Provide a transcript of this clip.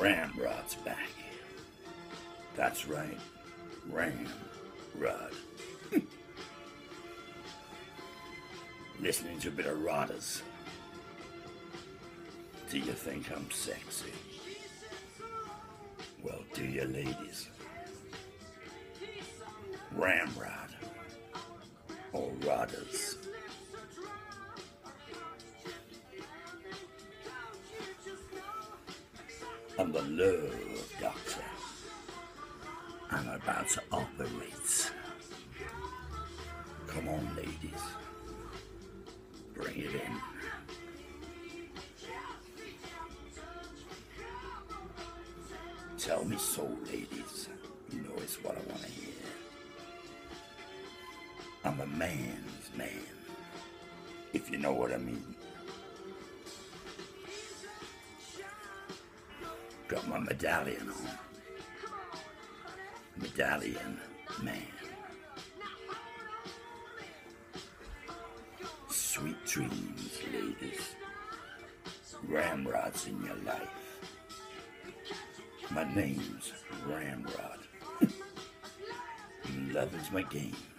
Ramrod's back. That's right, Ramrod. Listening to a bit of Rodders. Do you think I'm sexy? Well, do you ladies? Ramrod or Rodders? I'm the love doctor. I'm about to operate. Come on, ladies. Bring it in. Tell me so, ladies. You know it's what I want to hear. I'm a man's man, if you know what I mean. Got my medallion on. Medallion man. Sweet dreams, ladies. Ramrod's in your life. My name's Ramrod. Love is my game.